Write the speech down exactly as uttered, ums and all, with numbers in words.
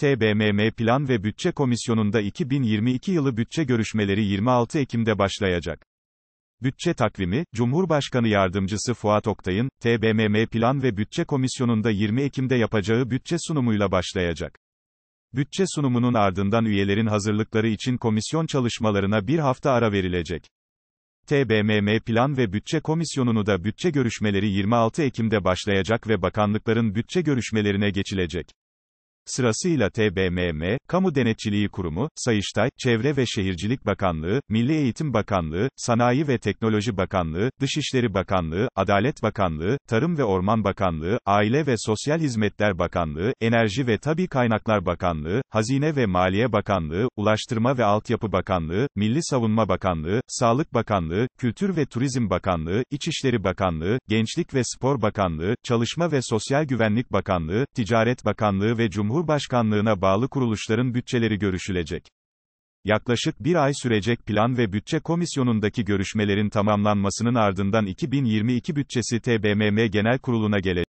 T B M M Plan ve Bütçe Komisyonu'nda iki bin yirmi iki yılı bütçe görüşmeleri yirmi altı Ekim'de başlayacak. Bütçe takvimi, Cumhurbaşkanı Yardımcısı Fuat Oktay'ın, T B M M Plan ve Bütçe Komisyonu'nda yirmi Ekim'de yapacağı bütçe sunumuyla başlayacak. Bütçe sunumunun ardından üyelerin hazırlıkları için komisyon çalışmalarına bir hafta ara verilecek. T B M M Plan ve Bütçe Komisyonu'nu da bütçe görüşmeleri yirmi altı Ekim'de başlayacak ve bakanlıkların bütçe görüşmelerine geçilecek. Sırasıyla T B M M, Kamu Denetçiliği Kurumu, Sayıştay, Çevre ve Şehircilik Bakanlığı, Milli Eğitim Bakanlığı, Sanayi ve Teknoloji Bakanlığı, Dışişleri Bakanlığı, Adalet Bakanlığı, Tarım ve Orman Bakanlığı, Aile ve Sosyal Hizmetler Bakanlığı, Enerji ve Tabii Kaynaklar Bakanlığı, Hazine ve Maliye Bakanlığı, Ulaştırma ve Altyapı Bakanlığı, Milli Savunma Bakanlığı, Sağlık Bakanlığı, Kültür ve Turizm Bakanlığı, İçişleri Bakanlığı, Gençlik ve Spor Bakanlığı, Çalışma ve Sosyal Güvenlik Bakanlığı, Ticaret Bakanlığı ve Cumhurbaşkanlığı Cumhurbaşkanlığına bağlı kuruluşların bütçeleri görüşülecek. Yaklaşık bir ay sürecek Plan ve Bütçe Komisyonu'ndaki görüşmelerin tamamlanmasının ardından iki bin yirmi iki bütçesi T B M M Genel Kurulu'na gelecek.